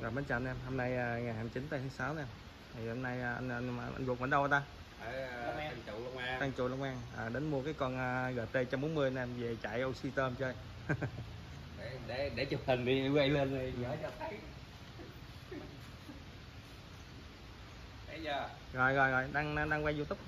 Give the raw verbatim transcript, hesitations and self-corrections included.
Rồi mến chào anh em, hôm nay à, ngày hai mươi chín tây tháng sáu nè. Thì hôm nay à, anh anh, anh Ruột ở đâu ta? Ở Tân Trụ Long An. Tân Trụ Long An. À, đến mua cái con à, giê tê một trăm bốn mươi nè, em về chạy oxy tôm chơi. để để để chụp hình đi, quay lên đi gửi cho thấy. Thấy chưa? Rồi rồi rồi, đang đang quay YouTube.